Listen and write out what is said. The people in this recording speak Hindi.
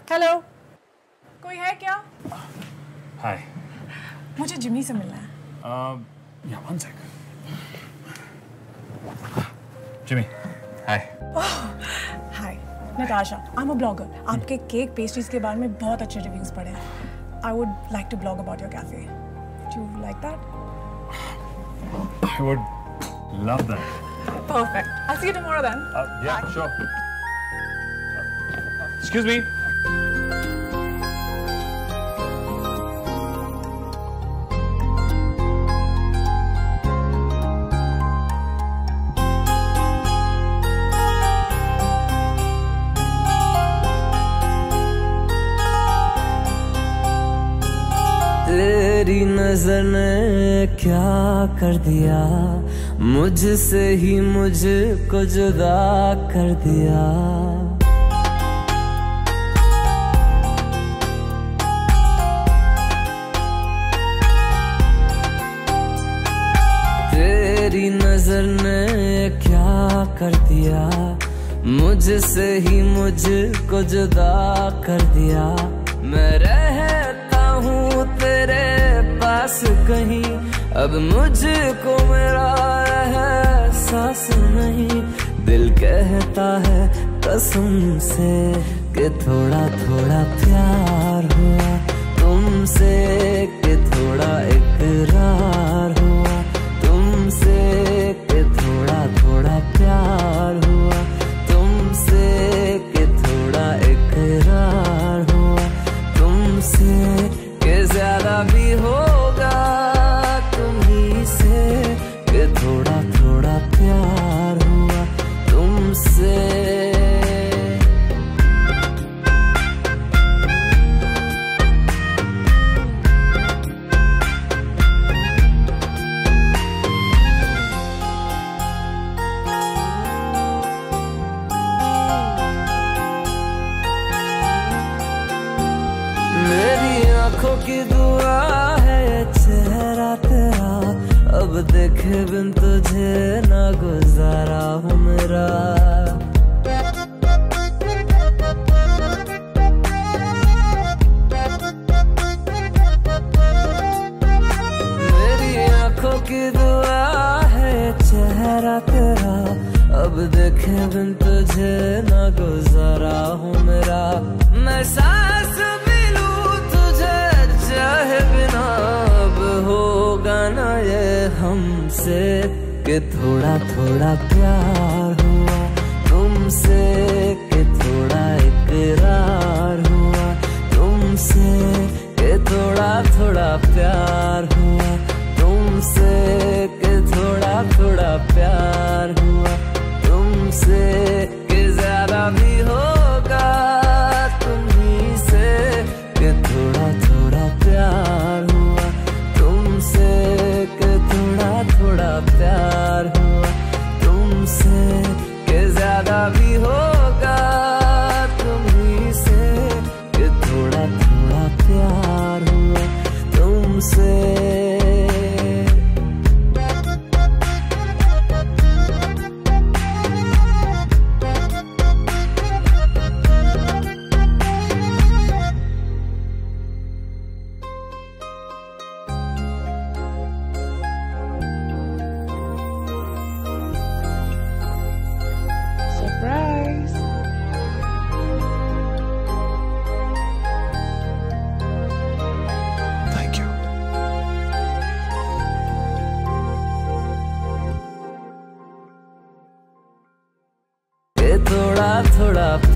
हेलो, कोई है क्या? हाय। मुझे जिमी से मिलना है। या one sec. Jimmy, hi. Hi, Natasha, I am a blogger. आपके केक पेस्ट्रीज के बारे में बहुत अच्छे रिव्यूज पढ़े हैं। I would like to blog about your cafe. Do you like that? I would love that. Perfect. I'll see you tomorrow then. Yeah, sure. Excuse me. तेरी नजर ने क्या कर दिया, मुझसे ही मुझको जुदा कर दिया। तेरी नजर ने क्या कर दिया, मुझसे ही मुझको जुदा कर दिया। मैं रहता हूँ तेरे पास कहीं, अब मुझको मेरा एहसास नहीं। दिल कहता है कसम से कि थोड़ा थोड़ा प्यार हुआ तुमसे, कि थोड़ा इकरार हुआ तुमसे, कि थोड़ा थोड़ा प्यार हुआ तुमसे, कि थोड़ा इकरार हुआ तुमसे, कि ज्यादा भी होगा तुम्ही से, कि थोड़ा थोड़ा प्यार हुआ तुमसे। मेरी आंखों की दुआ है चेहरा तेरा, अब देखे बिन तुझे ना गुजारा हूँ मेरा। मेरी आंखों की दुआ है चेहरा तेरा, अब देखे बिन तुझे ना गुजारा हूँ मेरा। मैं सांस भी लूं तुझे चाहे बिना, अब होगा ना ये हमसे, कि थोड़ा थोड़ा प्यार हुआ तुमसे, कि थोड़ा इकरार हुआ तुमसे, कि थोड़ा थोड़ा प्यार हुआ तुमसे, कि थोड़ा थोड़ा प्यार हुआ तुमसे, कि ज्यादा भी होगा तुम्ही से, कि थोड़ा थोड़ा प्यार हुआ तुमसे, कि थोड़ा थोड़ा प्यार हुआ तुमसे, कि ज्यादा भी होगा तुम्ही से, कि थोड़ा थोड़ा प्यार हुआ तुमसे। Surprise! Thank you. कि थोड़ा थोड़ा